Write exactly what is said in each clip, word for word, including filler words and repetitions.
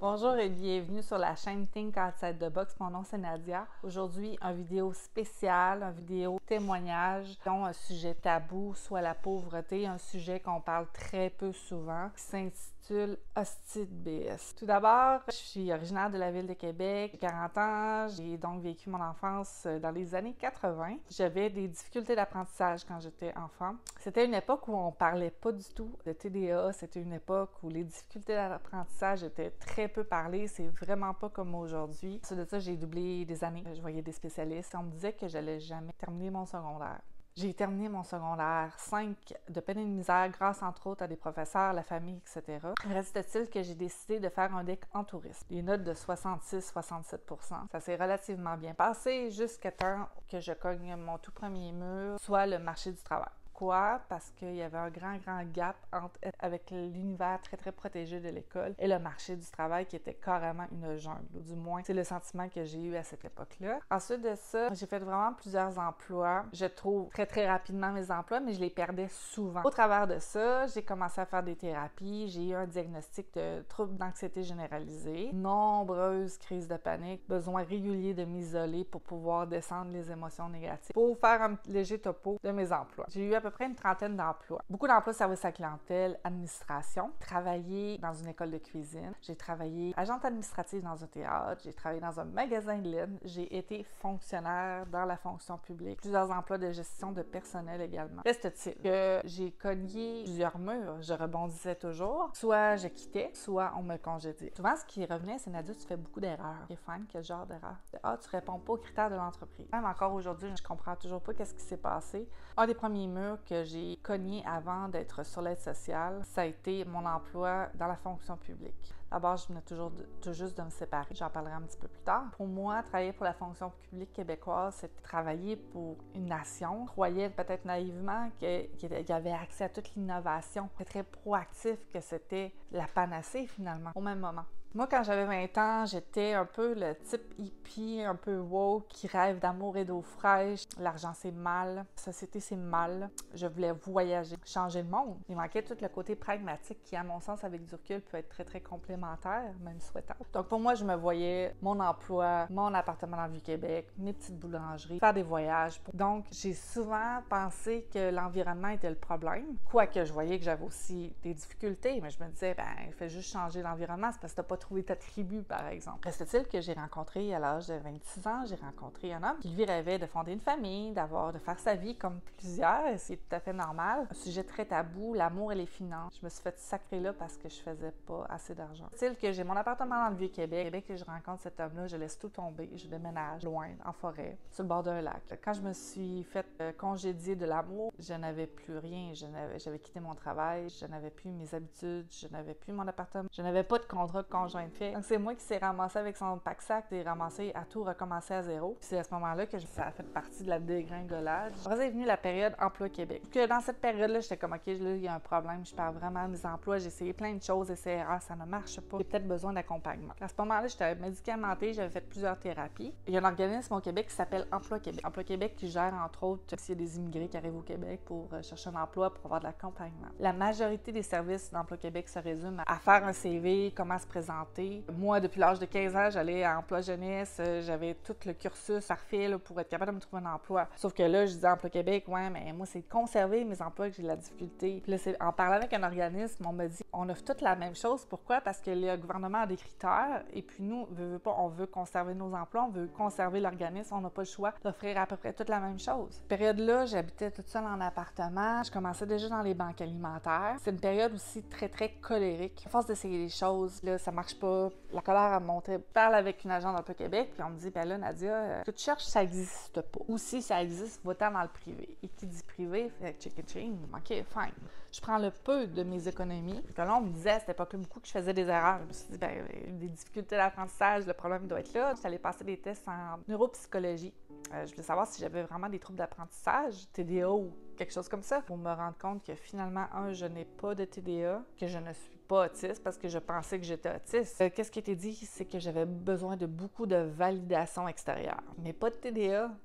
Bonjour et bienvenue sur la chaîne Think Outside the Box. Mon nom c'est Nadia. Aujourd'hui, une vidéo spéciale, une vidéo témoignage dont un sujet tabou, soit la pauvreté, un sujet qu'on parle très peu souvent, qui s'intitule Hostie de B S. Tout d'abord, je suis originaire de la ville de Québec, j'ai quarante ans, j'ai donc vécu mon enfance dans les années quatre-vingt. J'avais des difficultés d'apprentissage quand j'étais enfant. C'était une époque où on parlait pas du tout de T D A, c'était une époque où les difficultés d'apprentissage étaient très peu parlées, c'est vraiment pas comme aujourd'hui. Ensuite de ça, j'ai doublé des années, je voyais des spécialistes, on me disait que j'allais jamais terminer mon secondaire. J'ai terminé mon secondaire cinq de peine et de misère grâce entre autres à des professeurs, la famille, et cetera. Reste-t-il que j'ai décidé de faire un D E C en tourisme. Les notes de soixante-six à soixante-sept pour cent. Ça s'est relativement bien passé jusqu'à temps que je cogne mon tout premier mur, soit le marché du travail. Pourquoi? Parce qu'il y avait un grand, grand gap entre, avec l'univers très, très protégé de l'école et le marché du travail qui était carrément une jungle. Ou du moins, c'est le sentiment que j'ai eu à cette époque-là. Ensuite de ça, j'ai fait vraiment plusieurs emplois. Je trouve très, très rapidement mes emplois, mais je les perdais souvent. Au travers de ça, j'ai commencé à faire des thérapies. J'ai eu un diagnostic de trouble d'anxiété généralisée, nombreuses crises de panique, besoin régulier de m'isoler pour pouvoir descendre les émotions négatives. Pour faire un léger topo de mes emplois. J'ai eu à peu près une trentaine d'emplois. Beaucoup d'emplois de service à clientèle, administration, travaillé dans une école de cuisine, j'ai travaillé agente administrative dans un théâtre, j'ai travaillé dans un magasin de laine, j'ai été fonctionnaire dans la fonction publique, plusieurs emplois de gestion de personnel également. Reste-t-il que j'ai cogné plusieurs murs, je rebondissais toujours, soit je quittais, soit on me congédiait. Souvent, ce qui revenait, c'est Nadia, tu fais beaucoup d'erreurs. Et fine, quel genre d'erreurs? Ah, tu réponds pas aux critères de l'entreprise. Même encore aujourd'hui, je comprends toujours pas qu'est-ce qui s'est passé. Un des premiers murs que j'ai cogné avant d'être sur l'aide sociale, ça a été mon emploi dans la fonction publique. D'abord, je venais toujours de, tout juste de me séparer. J'en parlerai un petit peu plus tard. Pour moi, travailler pour la fonction publique québécoise, c'est travailler pour une nation. Je croyais peut-être naïvement qu'il y avait accès à toute l'innovation. C'était très proactif, que c'était la panacée finalement, au même moment. Moi, quand j'avais vingt ans, j'étais un peu le type hippie, un peu woke, qui rêve d'amour et d'eau fraîche. L'argent, c'est mal. La société, c'est mal. Je voulais voyager, changer le monde. Il manquait tout le côté pragmatique qui, à mon sens, avec du recul, peut être très, très complémentaire, même souhaitable. Donc, pour moi, je me voyais mon emploi, mon appartement dans le Vieux-Québec, mes petites boulangeries, faire des voyages. Donc, j'ai souvent pensé que l'environnement était le problème. Quoique, je voyais que j'avais aussi des difficultés, mais je me disais, ben, il fait juste changer l'environnement, c'est parce que t'as pas trouver ta tribu, par exemple. Reste-t-il que j'ai rencontré à l'âge de vingt-six ans, j'ai rencontré un homme qui lui rêvait de fonder une famille, d'avoir, de faire sa vie comme plusieurs, et c'est tout à fait normal. Un sujet très tabou, l'amour et les finances. Je me suis fait sacrer là parce que je faisais pas assez d'argent. Reste-t-il que j'ai mon appartement dans le Vieux-Québec, Québec, et je rencontre cet homme-là, je laisse tout tomber, je déménage loin, en forêt, sur le bord d'un lac. Quand je me suis fait euh, congédier de l'amour, je n'avais plus rien, je n'avais, j'avais quitté mon travail, je n'avais plus mes habitudes, je n'avais plus mon appartement, je n'avais pas de contrat de conjoint de fait. Donc, c'est moi qui s'est ramassé avec son pack-sac et ramassé à tout recommencer à zéro. Puis c'est à ce moment-là que ça a fait partie de la dégringolade. Après ça est venue la période Emploi Québec. Que dans cette période-là, j'étais comme, OK, là, il y a un problème, je perds vraiment mes emplois, j'ai essayé plein de choses, essais erreurs, ça ne marche pas. J'ai peut-être besoin d'accompagnement. À ce moment-là, j'étais médicamentée, j'avais fait plusieurs thérapies. Il y a un organisme au Québec qui s'appelle Emploi Québec. Emploi Québec qui gère, entre autres, s'il y a des immigrés qui arrivent au Québec pour chercher un emploi, pour avoir de l'accompagnement. La majorité des services d'Emploi Québec se résument à faire un C V, comment se présenter. Moi, depuis l'âge de quinze ans, j'allais à Emploi Jeunesse, j'avais tout le cursus parfait là, pour être capable de me trouver un emploi. Sauf que là, je disais Emploi Québec, ouais, mais moi, c'est de conserver mes emplois que j'ai de la difficulté. Puis là, c'est, en parlant avec un organisme, on me dit, on offre toute la même chose. Pourquoi? Parce que le gouvernement a des critères et puis nous, veut, veut pas, on veut conserver nos emplois, on veut conserver l'organisme, on n'a pas le choix d'offrir à peu près toute la même chose. Cette période-là, j'habitais toute seule en appartement, je commençais déjà dans les banques alimentaires. C'est une période aussi très, très colérique. À force d'essayer des choses, là, ça marche pas. La colère a monté. Je parle avec une agente d'Emploi Québec, puis on me dit, ben là, Nadia, euh, ce que tu cherches, ça n'existe pas. Ou si ça existe, va-t'en dans le privé. Et qui dit privé, fait chicken ching. OK, fine. Je prends le peu de mes économies. Parce que là, on me disait à cette époque-là beaucoup que je faisais des erreurs. Je me suis dit, ben, des difficultés d'apprentissage, le problème doit être là. J'allais passer des tests en neuropsychologie. Euh, je voulais savoir si j'avais vraiment des troubles d'apprentissage, T D A ou quelque chose comme ça, pour me rendre compte que finalement, un, je n'ai pas de T D A, que je ne suis pas autiste parce que je pensais que j'étais autiste. Euh, qu'est-ce qui était dit? C'est que j'avais besoin de beaucoup de validation extérieure. Mais pas de T D A. Ah!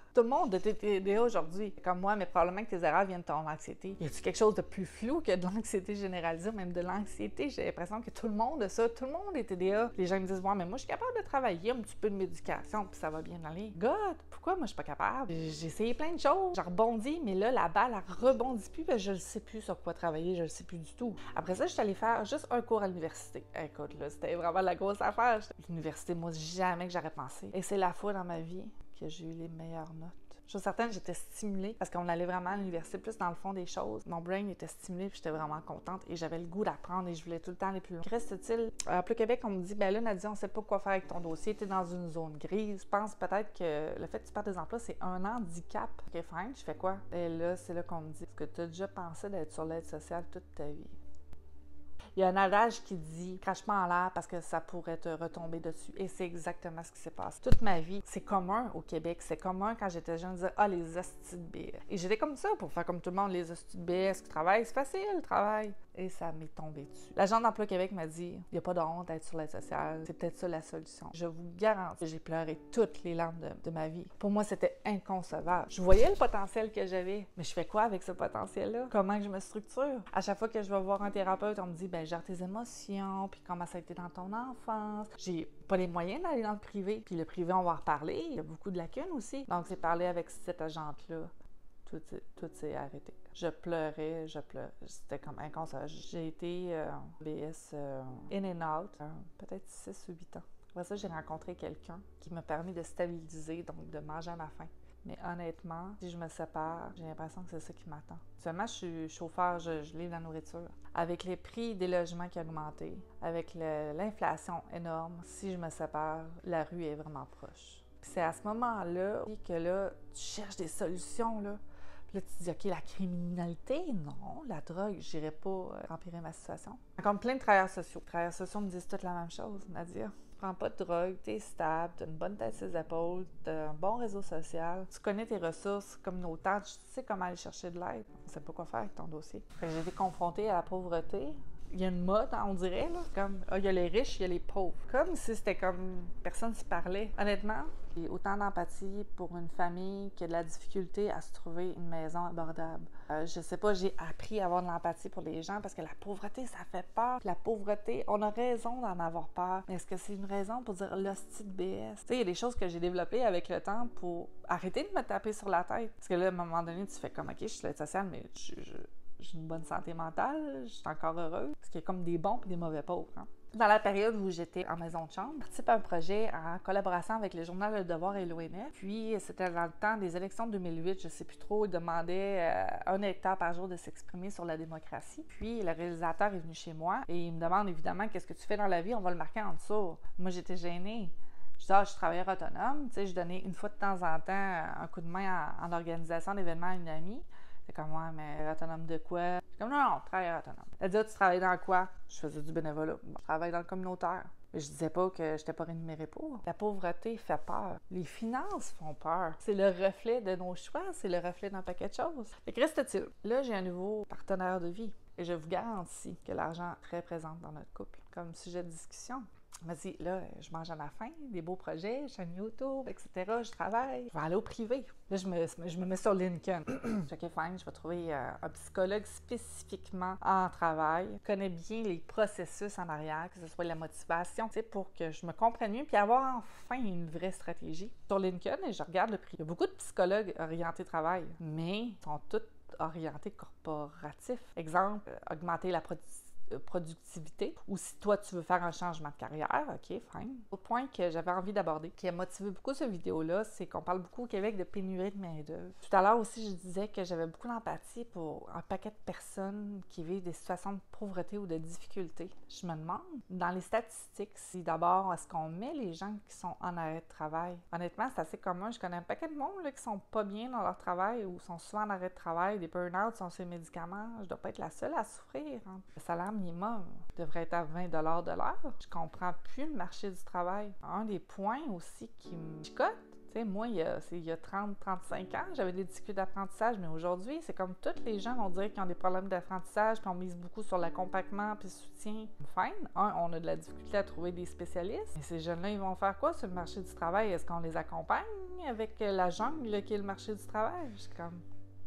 Tout le monde a T D A aujourd'hui. Comme moi, mais probablement que tes erreurs viennent de ton anxiété. Y a-t-il quelque chose de plus flou que de l'anxiété généralisée ou même de l'anxiété? J'ai l'impression que tout le monde a ça. Tout le monde est T D A. Les gens me disent, ouais, mais moi, je suis capable de travailler un petit peu de médication puis ça va bien aller. God, pourquoi moi, je suis pas capable? J'ai essayé plein de choses. J'ai rebondi, mais là, la balle, elle rebondit plus. Ben, je ne sais plus sur quoi travailler. Je ne sais plus du tout. Après ça, je suis allée faire juste un cours à l'université. Écoute, là, c'était vraiment la grosse affaire. L'université, moi, jamais que j'aurais pensé. Et c'est la fois dans ma vie que j'ai eu les meilleures notes. Je suis certaine que j'étais stimulée parce qu'on allait vraiment à l'université plus dans le fond des choses. Mon brain était stimulé puis j'étais vraiment contente et j'avais le goût d'apprendre et je voulais tout le temps aller plus loin. Reste-t-il, à Emploi Québec, on me dit, ben là, Nadia, on sait pas quoi faire avec ton dossier, tu es dans une zone grise. Je pense peut-être que le fait que tu perds des emplois, c'est un handicap. OK, fine, je fais quoi? Et là, c'est là qu'on me dit, est-ce que tu as déjà pensé d'être sur l'aide sociale toute ta vie? Il y a un adage qui dit « crache pas en l'air parce que ça pourrait te retomber dessus ». Et c'est exactement ce qui s'est passé. Toute ma vie, c'est commun au Québec. C'est commun quand j'étais jeune de dire « ah, les hosties de B S ». Et j'étais comme ça pour faire comme tout le monde, les hosties de B S qui travaillent. C'est facile, le travail. Et ça m'est tombé dessus. L'agent d'Emploi Québec m'a dit « il n'y a pas de honte d'être sur l'aide sociale. C'est peut-être ça la solution ». Je vous garantis que j'ai pleuré toutes les larmes de, de ma vie. Pour moi, c'était inconcevable. Je voyais le potentiel que j'avais. Mais je fais quoi avec ce potentiel-là? Comment que je me structure? À chaque fois que je vais voir un thérapeute, on me dit « ben gère tes émotions, puis comment ça a été dans ton enfance. » J'ai pas les moyens d'aller dans le privé. Puis le privé, on va en reparler. Il y a beaucoup de lacunes aussi. Donc, j'ai parlé avec cette agente-là. Tout, tout s'est arrêté. Je pleurais, je pleurais. C'était comme inconcevable. J'ai été euh, B S euh, in and out, euh, peut-être six ou huit ans. Après ça, j'ai rencontré quelqu'un qui m'a permis de stabiliser, donc de manger à ma faim. Mais honnêtement, si je me sépare, j'ai l'impression que c'est ça qui m'attend. Seulement, je suis chauffeur, je, je livre la nourriture. Avec les prix des logements qui ont augmenté, avec le, l'inflation énorme, si je me sépare, la rue est vraiment proche. Puis c'est à ce moment-là que là, tu cherches des solutions, là. Puis là, tu te dis, OK, la criminalité, non, la drogue, je n'irai pas euh, empirer ma situation. Comme plein de travailleurs sociaux. Les travailleurs sociaux me disent toutes la même chose, Nadia. Prends pas de drogue, t'es stable, t'as une bonne tête sur les épaules, t'as un bon réseau social, tu connais tes ressources communautaires, tu sais comment aller chercher de l'aide. On sait pas quoi faire avec ton dossier. J'ai été confrontée à la pauvreté. Il y a une mode, on dirait, là, comme ah, il y a les riches, il y a les pauvres. Comme si c'était comme personne ne se parlait. Honnêtement, j'ai autant d'empathie pour une famille qui a de la difficulté à se trouver une maison abordable. Euh, je sais pas, j'ai appris à avoir de l'empathie pour les gens parce que la pauvreté, ça fait peur. Puis la pauvreté, on a raison d'en avoir peur. Mais est-ce que c'est une raison pour dire l'hostie de B S? Tu sais, il y a des choses que j'ai développées avec le temps pour arrêter de me taper sur la tête. Parce que là, à un moment donné, tu fais comme, OK, je suis l'aide sociale, mais je... je j'ai une bonne santé mentale, je suis encore heureuse, parce qu'il y a comme des bons et des mauvais pauvres. Hein. Dans la période où j'étais en maison de chambre, je participe à un projet en collaboration avec le journal Le Devoir et l'O N F. Puis, c'était dans le temps des élections de deux mille huit, je ne sais plus trop, ils demandaient à un électeur par jour de s'exprimer sur la démocratie. Puis, le réalisateur est venu chez moi et il me demande évidemment « Qu'est-ce que tu fais dans la vie? » On va le marquer en dessous. Moi, j'étais gênée. Je dis, ah, je suis travailleur autonome. Tu sais, je donnais une fois de temps en temps un coup de main en, en organisation d'événements à une amie. C'est comme, ouais, mais autonome de quoi? Je suis comme, non, non, travailleur autonome. Elle dit, ah, tu travailles dans quoi? Je faisais du bénévolat. Bon, je travaille dans le communautaire. Mais je disais pas que je n'étais pas rémunérée pour. La pauvreté fait peur. Les finances font peur. C'est le reflet de nos choix, c'est le reflet d'un paquet de choses. Fait que reste-t-il? Là, j'ai un nouveau partenaire de vie. Et je vous garantis que l'argent est très présent dans notre couple comme sujet de discussion. Elle m'a dit, là, je mange à ma faim, des beaux projets, chaîne YouTube, et cetera. Je travaille. Je vais aller au privé. Là, je me, je me mets sur LinkedIn. Je dis, OK, fine, je vais trouver euh, un psychologue spécifiquement en travail, connaît bien les processus en arrière, que ce soit la motivation, tu sais, pour que je me comprenne mieux, puis avoir enfin une vraie stratégie. Sur LinkedIn, et je regarde le prix. Il y a beaucoup de psychologues orientés travail, mais ils sont tous orientés corporatifs. Exemple, euh, augmenter la productivité. productivité, ou si toi tu veux faire un changement de carrière, ok, fine. Autre point que j'avais envie d'aborder, qui a motivé beaucoup cette vidéo-là, c'est qu'on parle beaucoup au Québec de pénurie de main-d'œuvre. Tout à l'heure aussi, je disais que j'avais beaucoup d'empathie pour un paquet de personnes qui vivent des situations de pauvreté ou de difficulté. Je me demande, dans les statistiques, si d'abord, est-ce qu'on met les gens qui sont en arrêt de travail? Honnêtement, c'est assez commun. Je connais un paquet de monde là, qui sont pas bien dans leur travail ou sont souvent en arrêt de travail, des burn-out, sont sur les médicaments. Je dois pas être la seule à souffrir. Hein. Le salaire minimum devrait être à vingt dollars de l'heure. Je comprends plus le marché du travail. Un des points aussi qui me chicote, Tu sais, moi, il y a, il y a trente, trente-cinq ans, j'avais des difficultés d'apprentissage, mais aujourd'hui, c'est comme tous les gens, on dirait qu'ils ont des problèmes d'apprentissage, puis on mise beaucoup sur l'accompagnement puis le soutien. Fine. Un, on a de la difficulté à trouver des spécialistes. Mais ces jeunes-là, ils vont faire quoi sur le marché du travail? Est-ce qu'on les accompagne avec la jungle qui est le marché du travail? Je suis comme...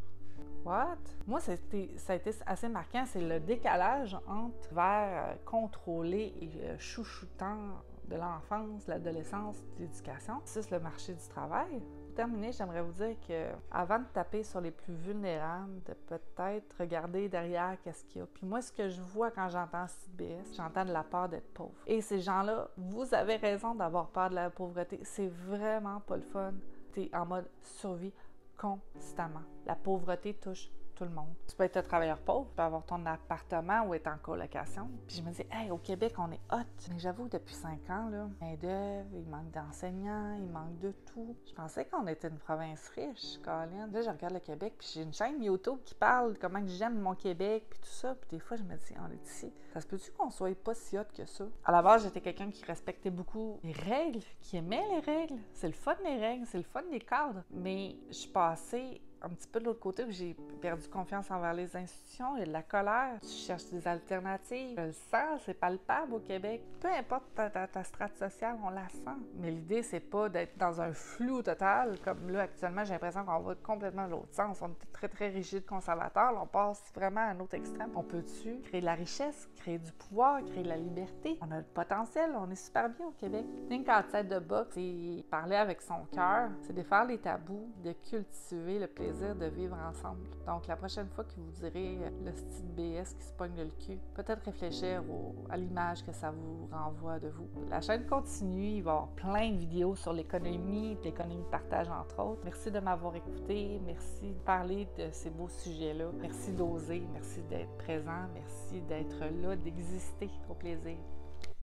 What? Moi, ça a été, ça a été assez marquant, c'est le décalage entre vers contrôlé et euh, chouchoutant de l'enfance, de l'adolescence, de l'éducation, versus le marché du travail. Pour terminer, j'aimerais vous dire que avant de taper sur les plus vulnérables, de peut-être regarder derrière qu'est-ce qu'il y a. Puis moi, ce que je vois quand j'entends C I D B S, j'entends de la peur d'être pauvre. Et ces gens-là, vous avez raison d'avoir peur de la pauvreté. C'est vraiment pas le fun. T'es en mode survie constamment. La pauvreté touche tout le monde. Tu peux être un travailleur pauvre, tu peux avoir ton appartement ou être en colocation. Puis je me dis, hey, au Québec, on est hot. Mais j'avoue, depuis cinq ans, là, main-d'œuvre, il manque d'enseignants, il manque de tout. Je pensais qu'on était une province riche, Colin. Là, je regarde le Québec, puis j'ai une chaîne YouTube qui parle de comment j'aime mon Québec, puis tout ça. Puis des fois, je me dis, on est ici. Ça se peut-tu qu'on soit pas si hot que ça? À la base, j'étais quelqu'un qui respectait beaucoup les règles, qui aimait les règles. C'est le fun des règles, c'est le fun des cadres. Mais je suis passée un petit peu de l'autre côté où j'ai perdu confiance envers les institutions, il y a de la colère, tu cherches des alternatives. Je le sens, c'est palpable au Québec. Peu importe ta, ta, ta strate sociale, on la sent. Mais l'idée, c'est pas d'être dans un flou total, comme là, actuellement, j'ai l'impression qu'on va complètement dans l'autre sens. On est très, très rigide, conservateur, là, on passe vraiment à un autre extrême. On peut-tu créer de la richesse, créer du pouvoir, créer de la liberté? On a le potentiel, on est super bien au Québec. Think outside the box, c'est parler avec son cœur, c'est défaire les tabous, de cultiver le plaisir de vivre ensemble. Donc, la prochaine fois que vous direz le style B S qui se pogne le cul, peut-être réfléchir au, à l'image que ça vous renvoie de vous. La chaîne continue, il va y avoir plein de vidéos sur l'économie, l'économie de partage entre autres. Merci de m'avoir écouté, merci de parler de ces beaux sujets-là, merci d'oser, merci d'être présent, merci d'être là, d'exister. Au plaisir.